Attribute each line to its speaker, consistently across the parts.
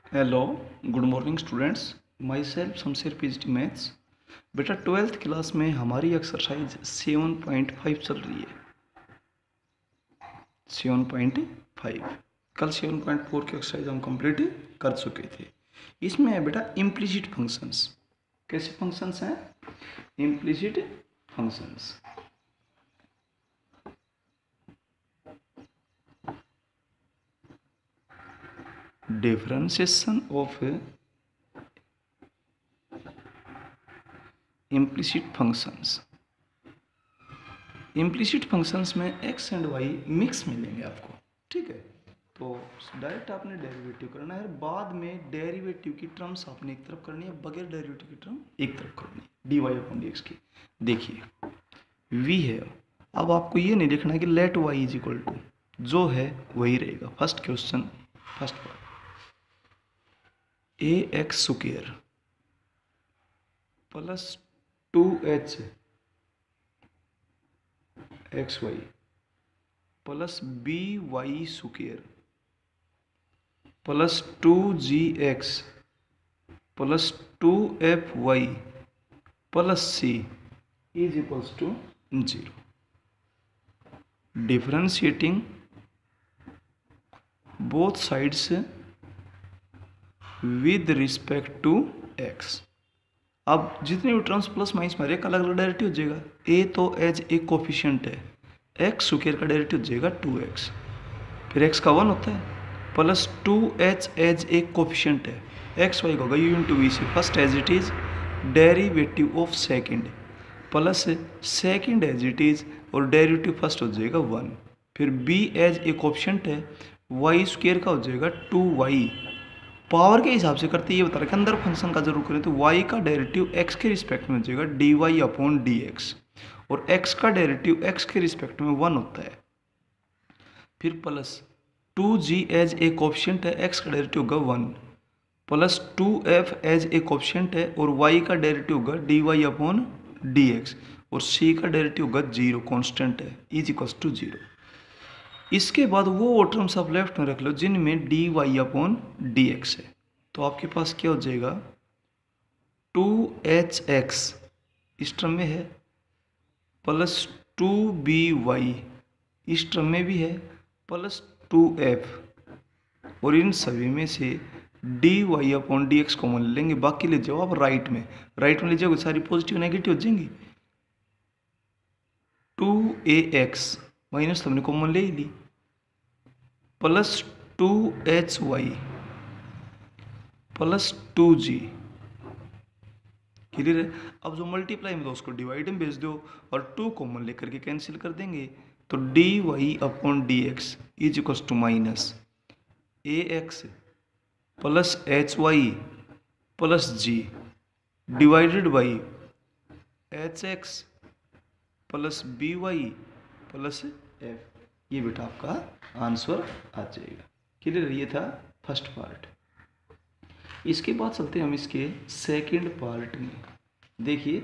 Speaker 1: Hello, good morning students. Myself Shamsher PhD maths. बेटा 12th class में हमारी exercise 7.5 चल रही है। 7.5 कल 7.4 की एक्सरसाइज हम कंप्लीट कर चुके थे। इसमें है बेटा इम्प्लिसिट फंक्शंस। कैसे फंक्शंस हैं? Implicit functions. Differentiation of implicit functions. Implicit functions में एक्स एंड वाई मिक्स मिलेंगे आपको, ठीक है। तो डायरेक्ट आपने डेरिवेटिव करना है, बाद में डेरिवेटिव की टर्म्स आपने एक तरफ करनी है, बगैर डेरिवेटिव की टर्म एक तरफ करनी है, d y upon d x की। देखिए वी है, अब आपको ये नहीं लिखना है कि let y is equal to, जो है वही रहेगा। First question, first part, a x square plus 2h x y plus b y square plus 2gx plus 2fy plus c is equals to 0। Differentiating both sides with respect to x। अब जितने भी terms plus minus में एक अलग अलग derivative हो जाएगा। ए तो एज एक कोफिशिएंट है, एक्स स्क्वायर का डेरिवेटिव हो जाएगा 2x, फिर x का 1 होता है, प्लस 2h एज एक कोफिशिएंट है, एक्स वाई का होगा u इंटू वी सी, first as it is derivative of second, plus second as it is और डेरिवेटिव फर्स्ट हो जाएगा 1, फिर b एज एक कोफिशिएंट है, वाई स्क्वायर का हो जाएगा 2y। पावर के हिसाब से करते ये बता रहे अंदर फंक्शन का जरूर करें तो y का डेरिवेटिव x के रिस्पेक्ट में हो जाएगा dy अपॉन dx, और x का डेरिवेटिव x के रिस्पेक्ट में 1 होता है, फिर plus 2g as a coefficient है, x का डेरिवेटिव होगा 1, plus 2f as a coefficient है और y का डेरिवेटिव होगा dy अपॉन dx, और c का डेरिवेटिव होगा 0, कांस्टेंट है, इज इक्वल्स टू 0। इसके बाद वो टर्म्स आप लेफ्ट में रख लो जिनमें d y upon d x है, तो आपके पास क्या हो जाएगा 2hx इस टर्म में है, प्लस 2by इस टर्म में भी है, प्लस 2f, और इन सभी में से d y upon d x common ले लेंगे, बाकी ले जाओ आप राइट में ले जाओगे, सारी पॉजिटिव नेगेटिव हो जाएंगी। 2ax माइनस तो हमने कॉमन ले ही ली, plus 2hy plus 2g, clear है। अब जो मल्टीप्लाई में तो उसको डिवाइड में भेज दो और 2 कॉमन लेकर के कैंसिल कर देंगे, तो d y upon d x is equals to minus a x plus h y plus g divided by h x plus b y plus f. ये बेटा आपका आंसर आ जाएगा, क्लियर। ये था फर्स्ट पार्ट। इसके बाद चलते हैं हम इसके सेकंड पार्ट में। देखिए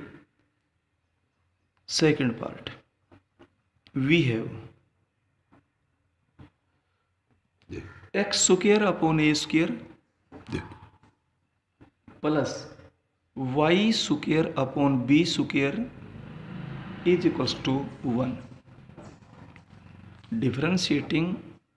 Speaker 1: second part, we have x square upon a square plus y square upon b square is equals to 1। Differentiating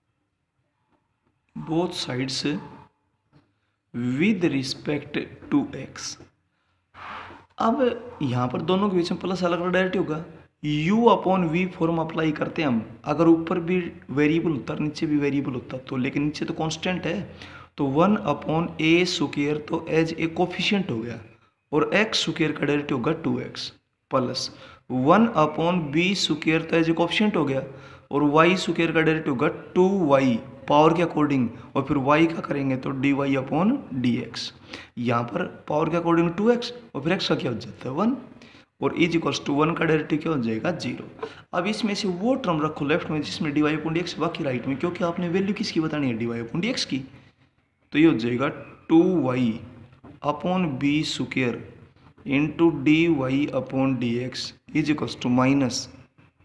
Speaker 1: both sides with respect to x। अब यहाँ पर दोनों के बीच में प्लस अलग अलग डेरिवेटिव होगा, u upon v form apply करते हैं हम। अगर ऊपर भी वेरिएबल होता है नीचे भी वेरिएबल होता तो, लेकिन नीचे तो कांस्टेंट है, तो 1 अपॉन ए स्क्वायर तो एज ए कोफिशिएंट हो गया, और x स्क्वायर का डेरिवेटिव होगा 2x, plus 1 upon b square तो एज ए कोफिशिएंट हो गया, और y स्क्वायर का डेरिवेटिव होगा 2y पावर के अकॉर्डिंग, और फिर y का करेंगे तो d y upon d x. यहाँ पर पावर के अकॉर्डिंग 2x और फिर x का क्या हो जाता है 1, और इज इक्वल्स टू 1 का डेरिवेटिव क्या हो जाएगा 0। अब इसमें से वो टर्म रखो लेफ्ट में जिसमें d y upon d x, बाकी राइट में, क्योंकि आपने वैल्यू किसकी बतानी है d y upon d x की, तो ये हो जाएगा 2y upon b square into d y upon d x is equals to minus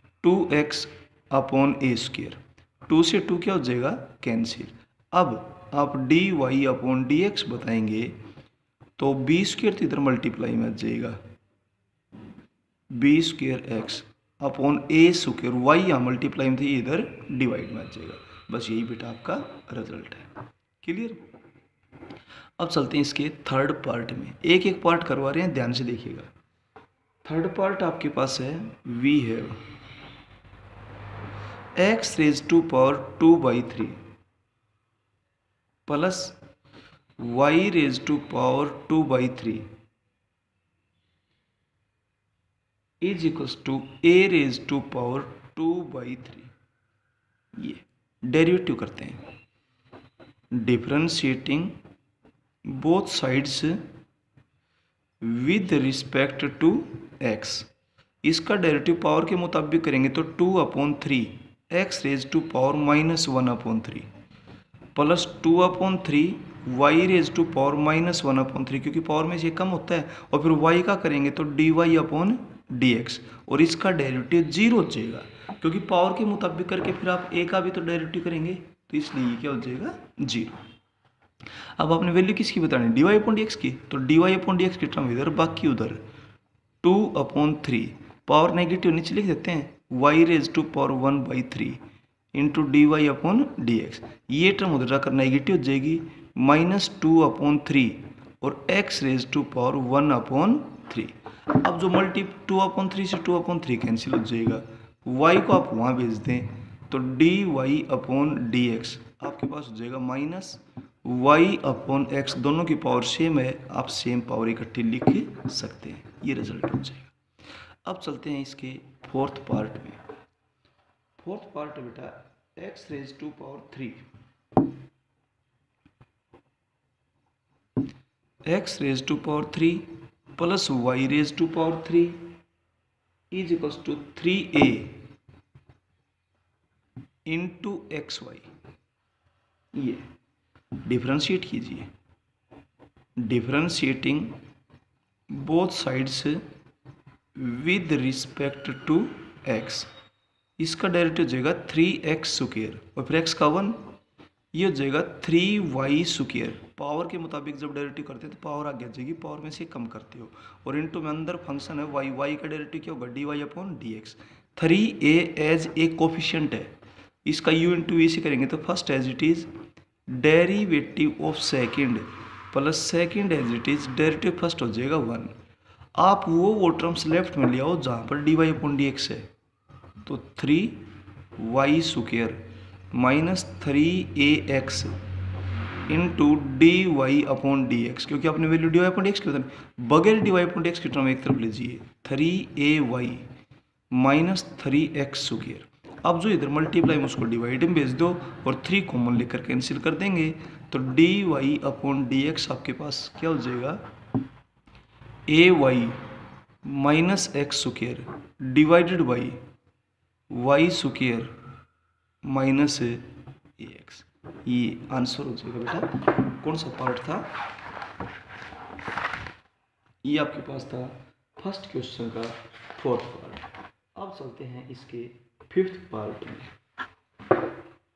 Speaker 1: 2x upon a square. 2 से 2 क्या हो जाएगा कैंसिल। अब आप d y upon d x बताएंगे तो बी स्क्वेयर तो इधर मल्टीप्लाई में आ जाएगा, b square x upon a square y यहाँ मल्टीप्लाई में थी, इधर डिवाइड में आ जाएगा। बस यही बेटा आपका रिजल्ट है। क्लियर। अब चलते हैं इसके थर्ड पार्ट में, एक एक पार्ट करवा रहे हैं, ध्यान से देखिएगा। थर्ड पार्ट आपके पास है we have x raise to power 2/3 plus y raise to power 2/3 is equals to a raise to power 2/3। ये डेरिवेटिव करते हैं, differentiating both sides with respect to x. इसका डेरिवेटिव पावर के मुताबिक करेंगे तो 2/3 x raise to power -1/3 plus 2/3 y raise to power -1/3, क्योंकि power में से कम होता है, और फिर वाई का करेंगे तो d y upon d x, और इसका डेरिवेटिव 0 हो जाएगा, क्योंकि पावर के मुताबिक करके फिर आप ए का भी तो डेरिवेटिव करेंगे, तो इसलिए ये क्या हो जाएगा 0। अब आपने वैल्यू किसकी बतानी, d y upon d x की, तो d y upon d x की टर्म इधर, बाकी उधर 2/3 पावर नेगेटिव नीचे लिख देते हैं, y raise to power 1/3 into d y upon d x. ये टर्म उधर जाकर नेगेटिव हो जाएगी, -2/3 और एक्स रेज टू पावर 1/3। अब जो मल्टी 2/3 से 2/3 कैंसिल हो जाएगा, वाई को आप वहाँ भेज दें तो d y upon d x आपके पास हो जाएगा माइनस वाई अपॉन एक्स, दोनों की पावर सेम है, आप सेम पावर इकट्ठी लिख सकते हैं, ये रिजल्ट हो जाएगा। अब चलते हैं इसके फोर्थ पार्ट में। फोर्थ पार्ट है बेटा x raise to power 3, x raise to power 3 plus y raise to power 3 is equals to 3a into x y. ये डिफरेंशिएट कीजिए, differentiating both sides with respect to x. इसका derivative हो जाएगा 3x square और फिर x का 1, ये हो जाएगा 3y स्क्वायर। पावर के मुताबिक जब डेरिवेटिव करते हैं तो पावर आगे आ जाएगी, पावर में से कम करते हो, और इनटू में अंदर फंक्शन है y, y का डेरिवेटिव क्या होगा dy upon dx। 3a as a coefficient है, इसका u इंटू वी से करेंगे तो first as it is derivative of second plus second as it is derivative first हो जाएगा 1। आप वो टर्म्स लेफ्ट में ले आओ जहाँ पर dy अपॉन dx है, तो 3y square minus 3ax into d y upon d x, क्योंकि आपने value d y upon d x की बतानी, बगैर d y upon d x की टर्म एक तरफ लीजिए, 3ay माइनस 3x स्क्वायर। अब जो इधर मल्टीप्लाई में उसको डिवाइड में भेज दो और 3 कॉमन लेकर कैंसिल कर देंगे, तो d y upon d x आपके पास क्या हो जाएगा ay minus x square divided by y square minus a x. ये आंसर हो जाएगा बेटा। कौन सा पार्ट था, ये आपके पास था फर्स्ट क्वेश्चन का फोर्थ पार्ट। अब चलते हैं इसके फिफ्थ पार्ट में।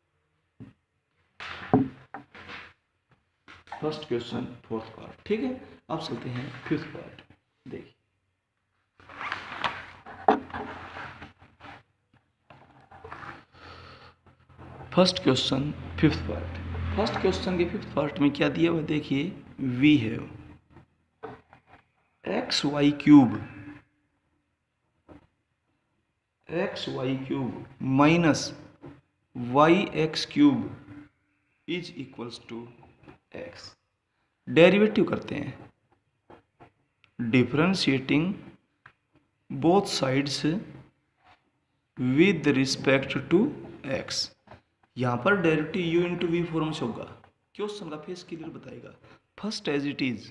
Speaker 1: फर्स्ट क्वेश्चन फोर्थ पार्ट, ठीक है। अब चलते हैं फिफ्थ पार्ट। देखिए first question fifth part, first question के फिफ्थ पार्ट में क्या दिया हुआ देखिए, we have x y cube minus y x cube is equals to x. Derivative करते हैं, differentiating both sides with respect to x. यहाँ पर derivative u into we form से होगा, क्वेश्चन का फेस क्लियर बताएगा। First as it is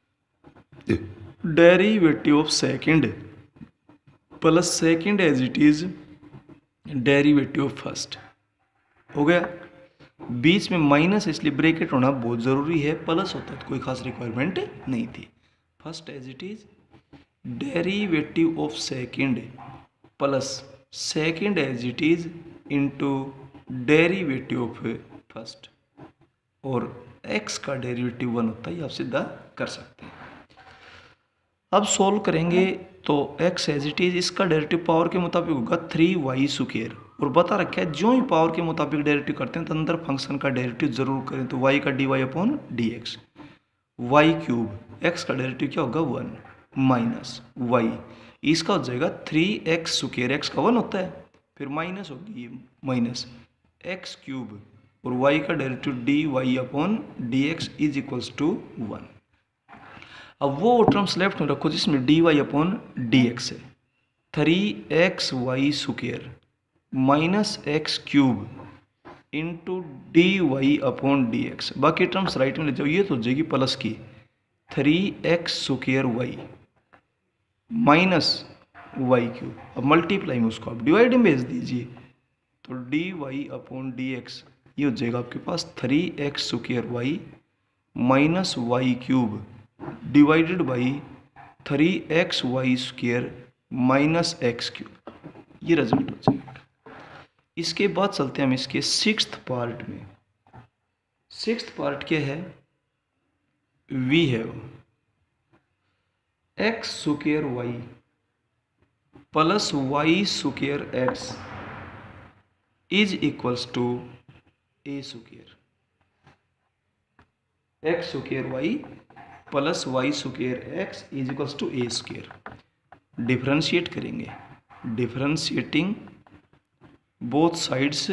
Speaker 1: derivative of second plus second as it is derivative of first हो गया। बीच में माइनस इसलिए ब्रैकेट होना बहुत ज़रूरी है, प्लस होता तो कोई खास रिक्वायरमेंट नहीं थी। First as it is derivative of second plus second as it is into derivative of first और x का डेरिवेटिव 1 होता है, ये आप सीधा कर सकते हैं। अब सोल्व करेंगे तो x एज इट इज, इसका डेरिवेटिव पावर के मुताबिक होगा 3y स्क्वायर, और बता रखा है जो ही पावर के मुताबिक डेरिवेटिव करते हैं तो अंदर फंक्शन का डेरिवेटिव जरूर करें, तो y का dy upon dx, y cube, x का डेरिवेटिव क्या होगा 1 माइनस y, इसका हो जाएगा 3x स्क्वायर, x का 1 होता है, फिर माइनस होगी ये माइनस x क्यूब, और y का derivative dy upon dx is equals to 1। अब वो टर्म्स लेफ्ट में रखो जिसमें dy अपॉन dx है, 3xy square minus x cube into dy upon dx, बाकी टर्म्स राइट में ले जाओ, ये तो हो जाएगी प्लस की 3x square y minus y cube. अब मल्टीप्लाई में उसको आप डिवाइड में भेज दीजिए, तो dy अपॉन dx ये हो जाएगा आपके पास 3x square y minus y cube divided by 3xy square minus x cube, ये रिजल्ट हो जाएगा। इसके बाद चलते हैं हम इसके सिक्स्थ पार्ट में। सिक्स्थ पार्ट क्या है, we have x square y plus y square x is equals to a square, x square y plus y square x is equals to a square. Differentiate करेंगे, differentiating both sides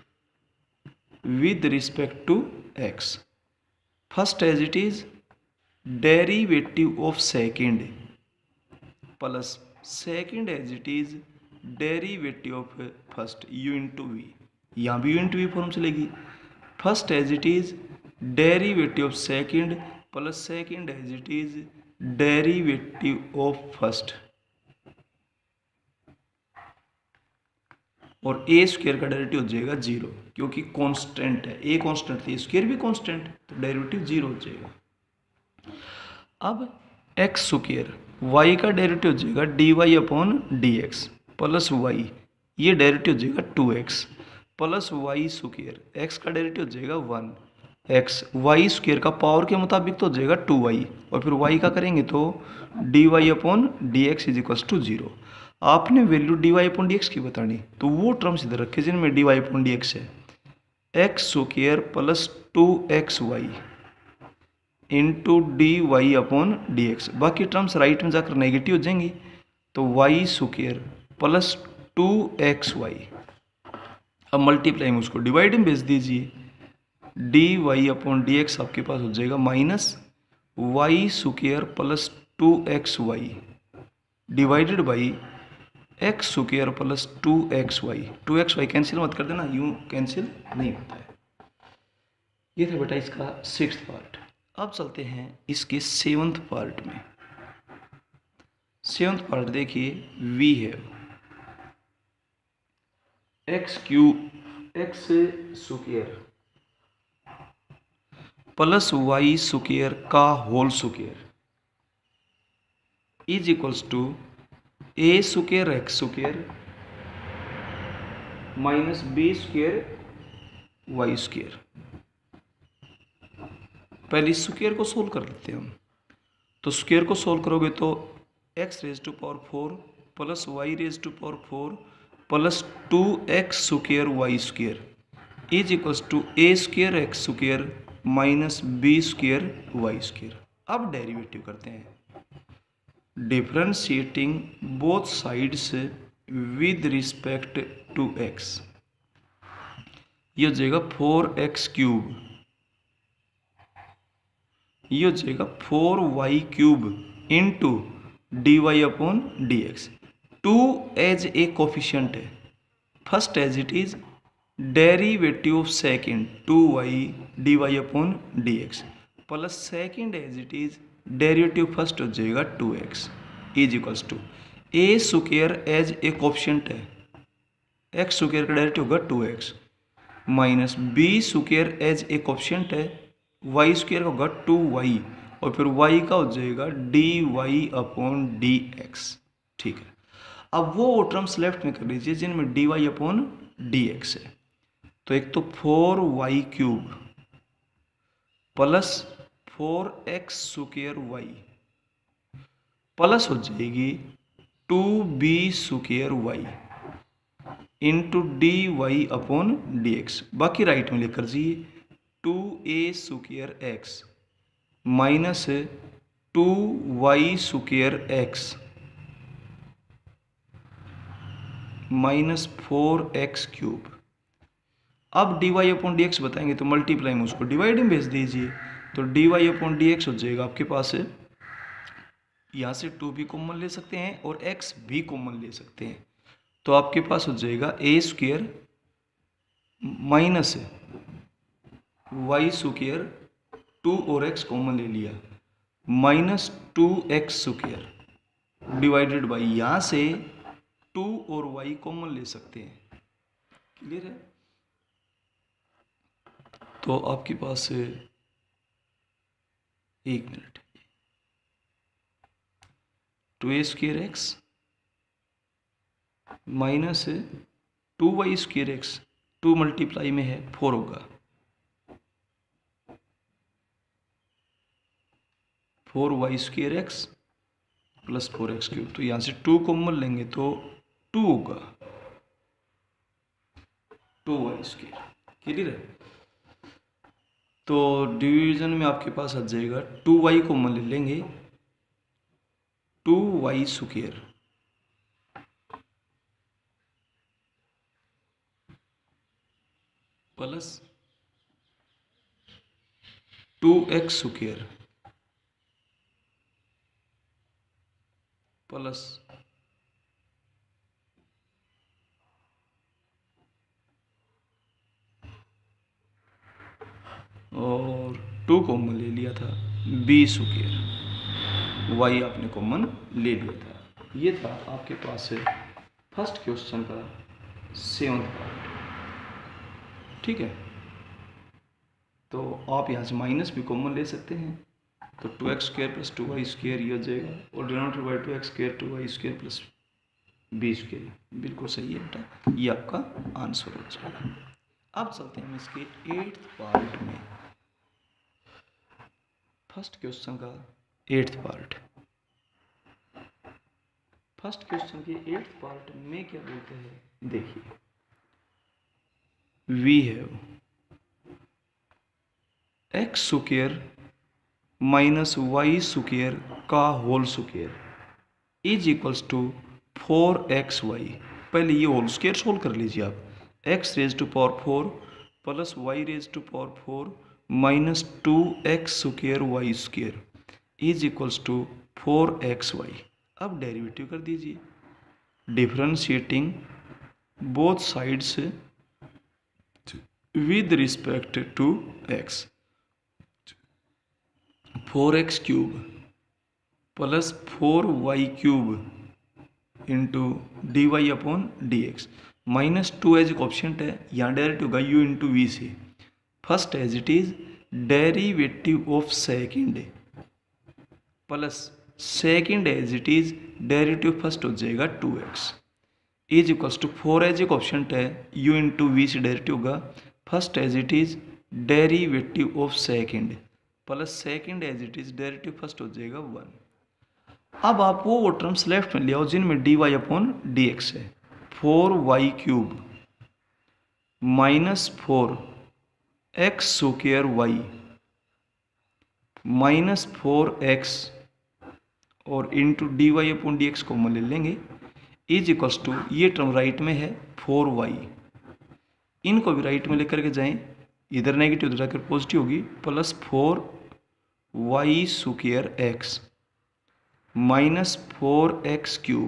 Speaker 1: with respect to x, first as it is derivative of second plus second as it is derivative of first u into v, यहाँ भी u into v form चलेगी। First as it is derivative of second plus second as it is derivative of first, और a square का derivative हो जाएगा 0, क्योंकि constant है, a constant थी, स्क्वायर भी कांस्टेंट, तो डेरिवेटिव 0 हो जाएगा। अब एक्स स्क्वायर वाई का डेरिवेटिव हो जाएगा dy upon dx plus y, ये डेरिवेटिव हो जाएगा 2x plus y square, x का डेरिवेटिव हो जाएगा 1x, वाई स्क्वायर का पावर के मुताबिक तो हो जाएगा 2y, और फिर y का करेंगे तो dy upon dx is equals to 0। आपने वैल्यू dy अपॉन dx की बतानी, तो वो टर्म्स इधर रखे जिनमें dy अपॉन dx है, x square plus 2xy into dy upon dx, बाकी टर्म्स राइट में जाकर नेगेटिव हो जाएंगी, तो y स्क्वायर प्लस 2xy, अब मल्टीप्लाई में उसको डिवाइड में भेज दीजिए, dy अपॉन dx आपके पास हो जाएगा minus y square plus 2xy divided by x square plus 2xy cancel मत कर देना, यूं कैंसिल नहीं होता है। ये था बेटा इसका सिक्स्थ पार्ट। अब चलते हैं इसके सेवंथ पार्ट में। सेवंथ पार्ट देखिए, we have x square plus y square का whole square is equals to a square x square minus b square y square. पहले स्क्वायर को सोल्व कर लेते हैं हम, तो स्क्वायर को सोल्व करोगे तो x raise to power 4 plus y raise to power 4 plus 2x square y square is equals to a square x square minus b square y square. अब डेरिवेटिव करते हैं, differentiating both sides with respect to x, ये हो जाएगा 4x cube, ये हो जाएगा 4y cube into dy upon dx। 2 as a coefficient है, first as it is derivative of second 2y dy upon dx plus second as it is derivative first हो जाएगा 2x is equals to a square as a coefficient है, x square का derivative होगा 2x minus b square as a coefficient है, y square का होगा 2y, और फिर y का हो जाएगा dy अपॉन dx। ठीक है, अब वो टर्म्स लेफ्ट में कर लीजिए जिनमें dy अपॉन dx है, तो एक तो 4y cube plus 4x² y plus हो जाएगी 2b² y इंटू dy/dx। बाकी राइट में लेकर जाइए 2a² minus 2y² minus 4x³। अब dy/dx बताएंगे तो मल्टीप्लाई में उसको डिवाइड में भेज दीजिए, तो dy/dx हो जाएगा आपके पास है, यहाँ से 2 भी कॉमन ले सकते हैं और x भी कॉमन ले सकते हैं, तो आपके पास हो जाएगा a² माइनस y², 2 और x कॉमन ले लिया, माइनस 2x² डिवाइडेड बाई, यहाँ से 2 और y कॉमन ले सकते हैं। क्लियर है? तो आपके पास 1 minute, 2a² minus 2y², 2 multiply में है 4 होगा, 4y² प्लस 4x³, तो यहाँ से 2 कॉमन लेंगे तो 2 होगा, 2y²। क्लियर है? तो डिवीजन में आपके पास आ जाएगा 2y कॉमन ले लेंगे, 2y² प्लस 2x² प्लस और 2 कॉमन ले लिया था b², y आपने कॉमन ले लिया था। ये था आपके पास फर्स्ट क्वेश्चन का 7th पार्ट। ठीक है, तो आप यहाँ से माइनस भी कॉमन ले सकते हैं, तो 2x² प्लस 2y² ये हो जाएगा, और denominator by 2x² 2y² plus b²। बिल्कुल सही है बेटा, ये आपका आंसर हो जाएगा। अब चलते हैं हम इसके 8th पार्ट में, फर्स्ट क्वेश्चन का 8th पार्ट। फर्स्ट क्वेश्चन के 8th पार्ट में क्या बोलते हैं, देखिए, we have x² minus y² का whole square is equals to 4xy। पहले ये होल स्क्वायर सोल्व कर लीजिए आप, x⁴ plus y⁴ minus 2x² is equals to 4xy। अब डेरिवेटिव कर दीजिए, differentiating both sides with respect to x, 4x³ plus 4y³ into dy/dx, minus 2 as option है, यहाँ डायरेक्ट होगा u इंटू वी से। First as it is derivative of second plus second as it is derivative first हो जाएगा 2x is equals to 4 as एक option है, u into v से directive होगा, first as it is derivative of second plus second as it is derivative first हो जाएगा 1। अब आप वो टर्म्स लेफ्ट में ले आओ जिनमें dy/dx है, 4y³ minus 4x² minus 4x और इंटू dy/dx कॉमन ले लेंगे, इज इक्वल्स टू, ये टर्म राइट में है 4y, इनको भी राइट में लेकर के जाएं, इधर नेगेटिव उधर जाकर पॉजिटिव होगी, प्लस 4y² माइनस 4x³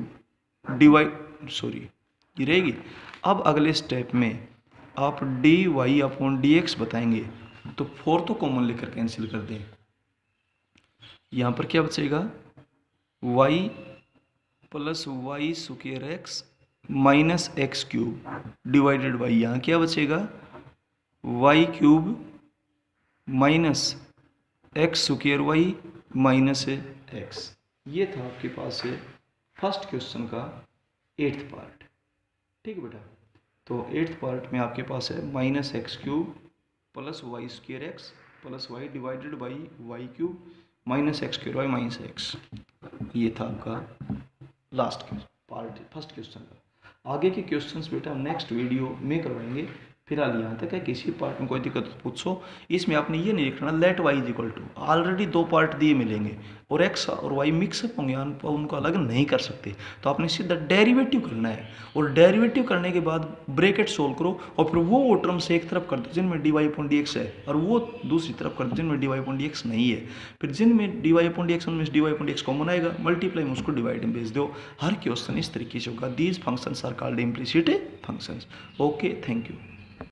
Speaker 1: ये रहेगी। अब अगले स्टेप में आप dy/dx बताएंगे, तो 4 तो कॉमन लेकर कैंसिल कर दें, यहाँ पर क्या बचेगा, y plus y² minus x³ divided by, यहाँ क्या बचेगा, y³ minus x² minus x। ये था आपके पास फर्स्ट क्वेश्चन का 8th पार्ट। ठीक है बेटा, तो 8th पार्ट में आपके पास है minus x³ plus y² plus y divided by y cube minus x cube y minus x. ये था आपका लास्ट पार्ट फर्स्ट क्वेश्चन का। आगे के क्वेश्चंस बेटा हम नेक्स्ट वीडियो में करवाएंगे। फिलहाल यहाँ तक है, किसी पार्ट में कोई दिक्कत पूछो। इसमें आपने ये नहीं लिखना let y is equal to, already दो पार्ट दिए मिलेंगे और एक्स और वाई मिक्सअप होंगे, उनको अलग नहीं कर सकते। तो आपने सीधा डेरिवेटिव करना है और डेरिवेटिव करने के बाद ब्रैकेट सोल्व करो और फिर वो टर्म से एक तरफ कर दो जिनमें d y upon d x है और वो दूसरी तरफ कर दो जिनमें d y upon d x नहीं है। फिर जिनमें d y upon d x उनमें d y upon d x common आएगा, मल्टीप्लाई में उसको डिवाइड में भेज दो। हर क्वेश्चन इस तरीके से होगा। These functions are called implicit functions. Okay, thank you.